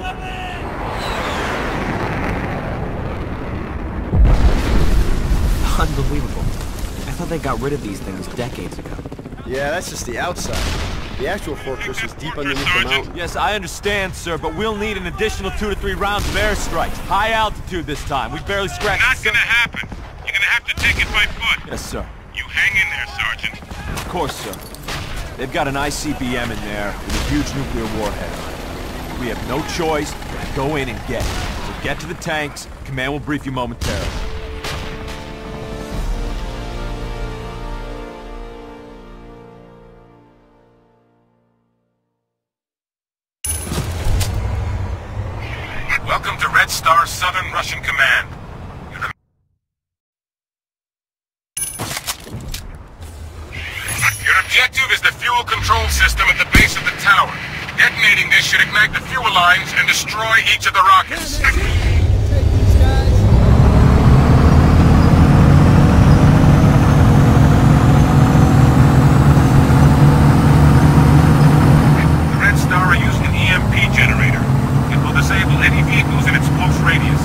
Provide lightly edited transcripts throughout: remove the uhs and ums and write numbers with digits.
Unbelievable. I thought they got rid of these things decades ago. Yeah, that's just the outside. The actual fortress is deep underneath the mountain. Yes, I understand, sir, but we'll need an additional 2 to 3 rounds of airstrikes. High altitude this time. We barely scratched Not gonna happen. You're gonna have to take it by foot. Yes, sir. You hang in there, Sergeant. Of course, sir. They've got an ICBM in there with a huge nuclear warhead. We have no choice but to go in and get it. So get to the tanks. Command will brief you momentarily. Welcome to Red Star Southern Russian Command. Your objective is the fuel control system at the base of the tower. Detonating this should ignite the fuel lines and destroy each of the rockets. The Red Star are using an EMP generator. It will disable any vehicles in its close radius.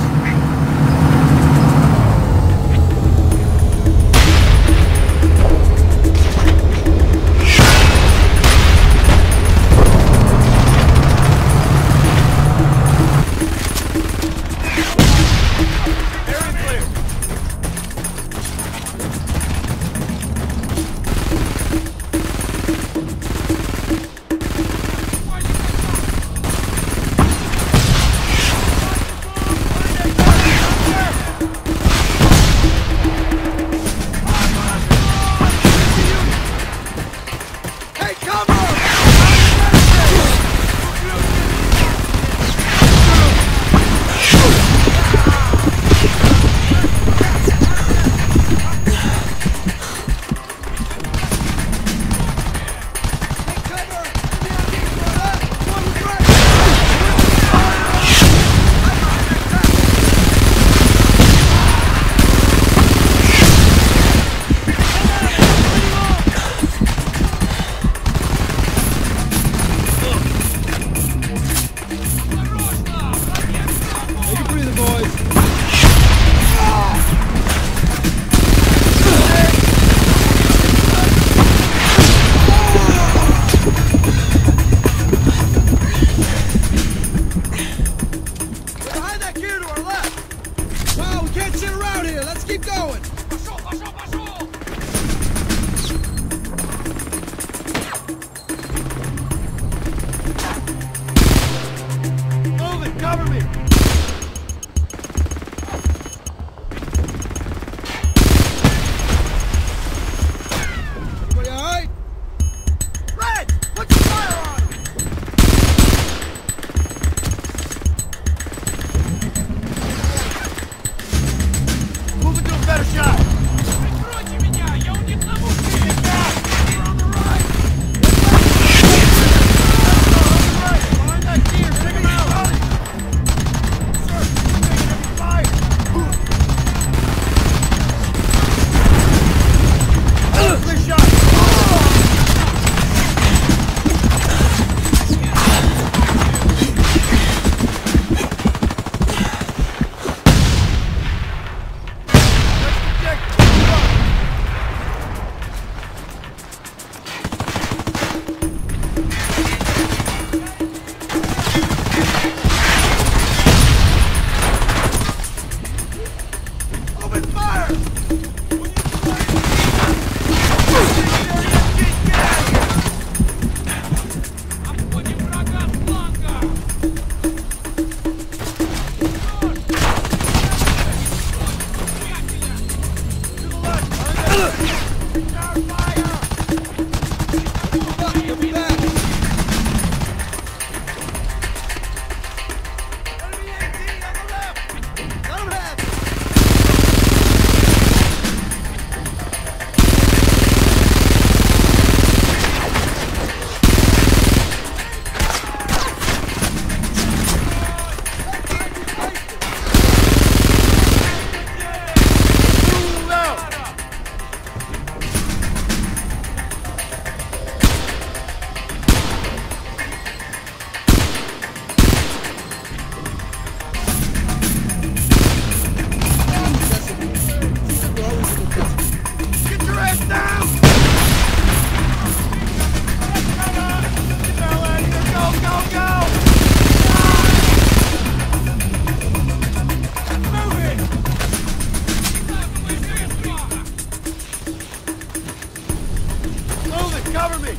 Cover me!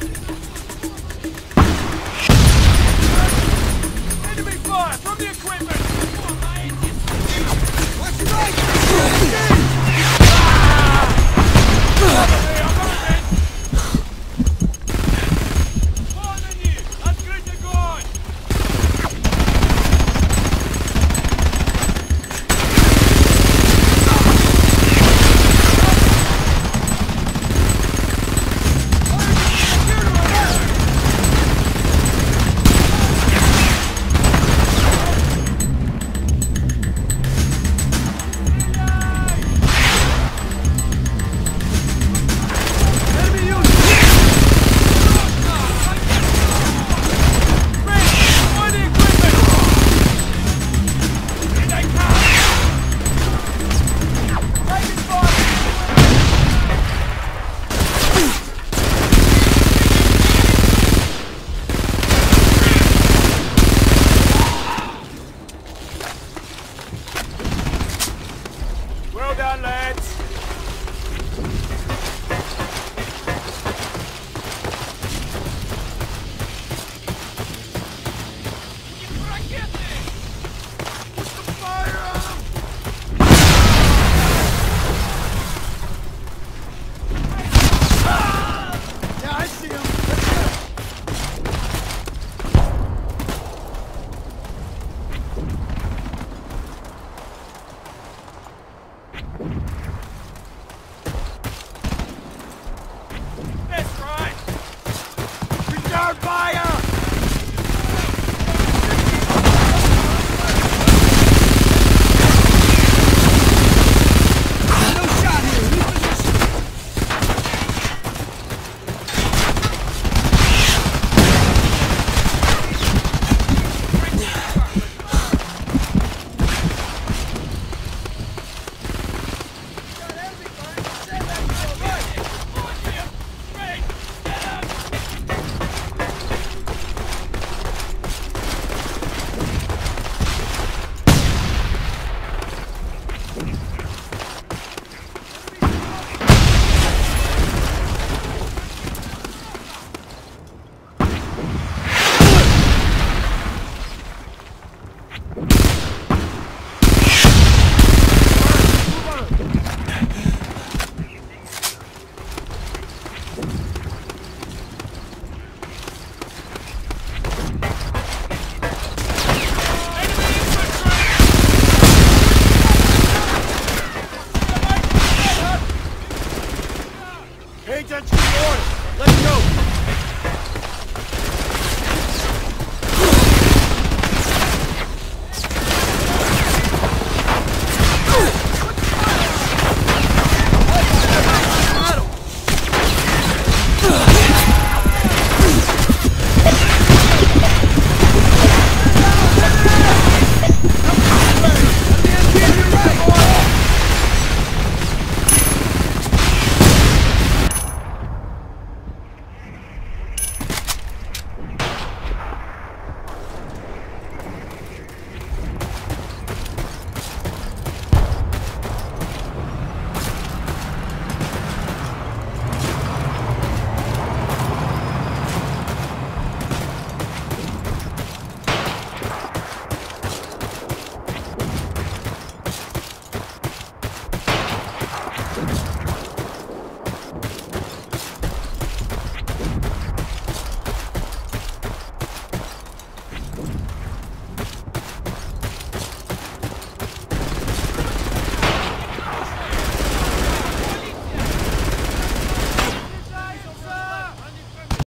Enemy fire from the equipment! Watch your right!